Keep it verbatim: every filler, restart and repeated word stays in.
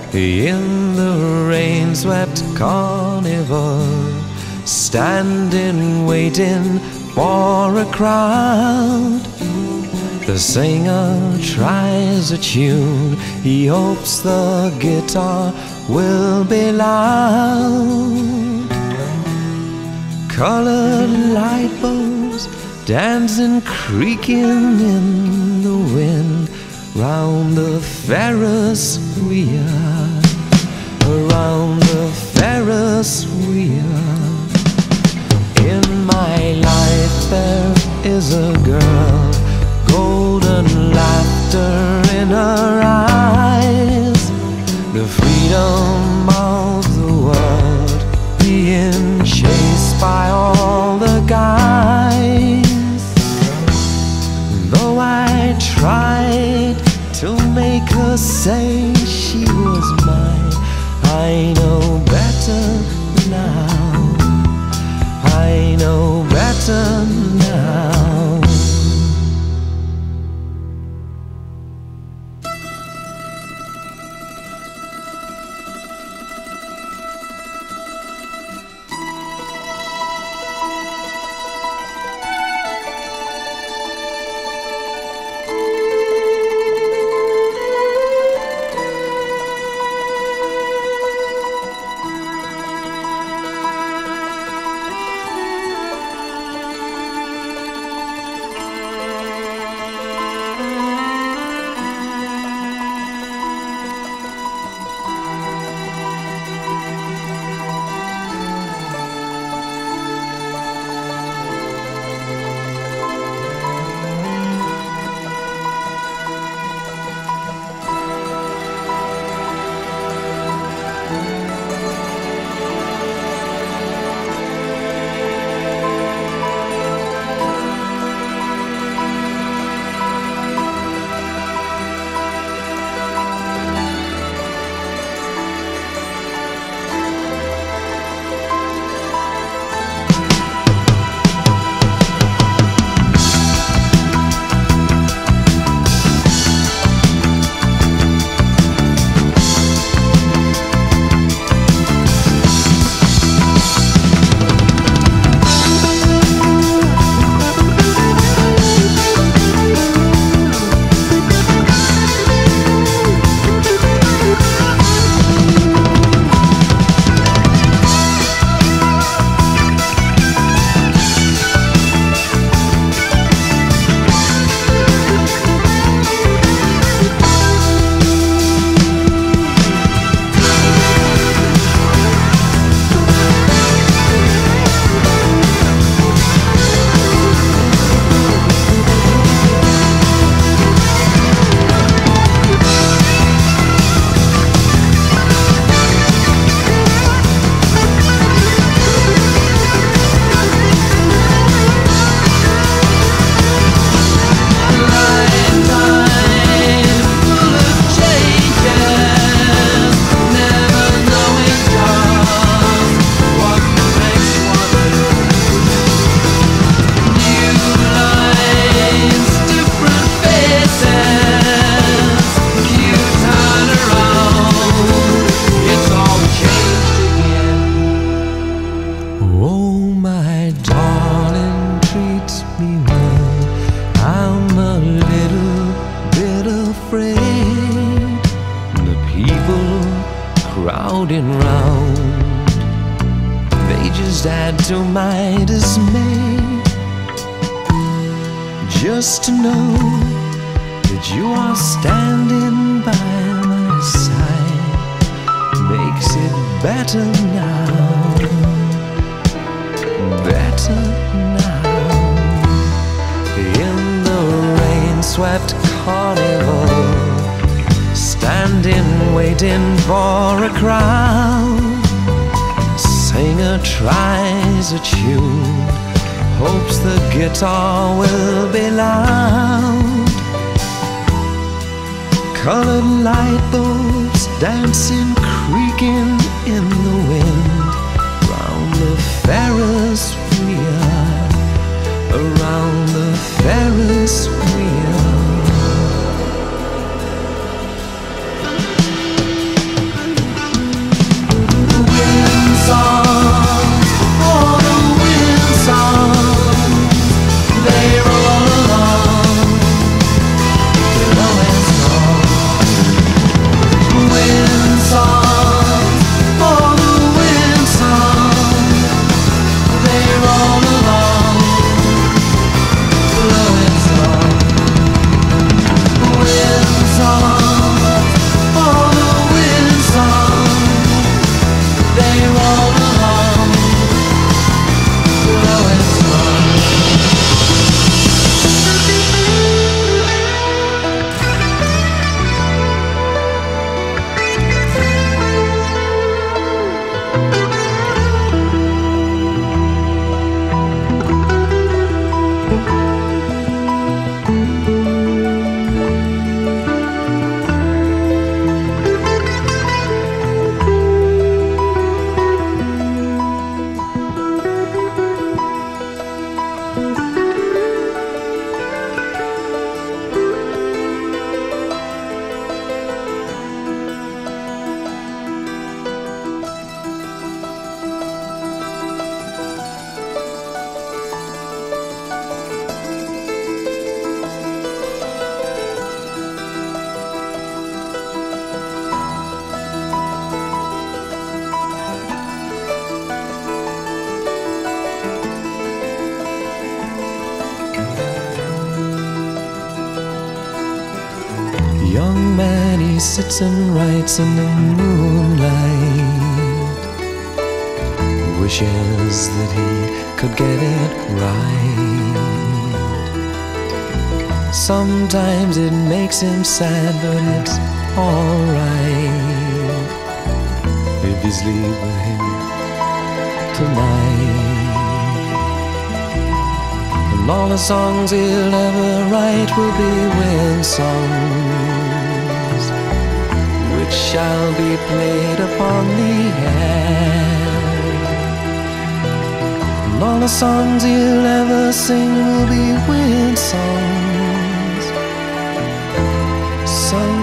in the rain-swept carnival, standing waiting for a crowd. The singer tries a tune, he hopes the guitar will be loud. Colored light bulbs dancing, creaking in the wind, round the Ferris wheel, around the Ferris wheel. In my life there is a girl, golden laughter in her eyes, the freedom of the world being chased by all the guys. Though I tried to make her say she was mine, I know better now, I know better now. Crowding round, they just add to my dismay. Just to know that you are standing by my side makes it better now, better now. In the rain-swept carnival, standing waiting for a crowd, singer tries a tune, hopes the guitar will be loud. Colored light bulbs dancing, creaking in the wind, round the Ferris wheel, around the Ferris wheel. he sits and writes in the moonlight, wishes that he could get it right. Sometimes it makes him sad, but it's alright if he's leave with him tonight. And all the songs he'll ever write will be Windsongs, which shall be played upon the air. And all the songs he'll ever sing will be Windsongs, sung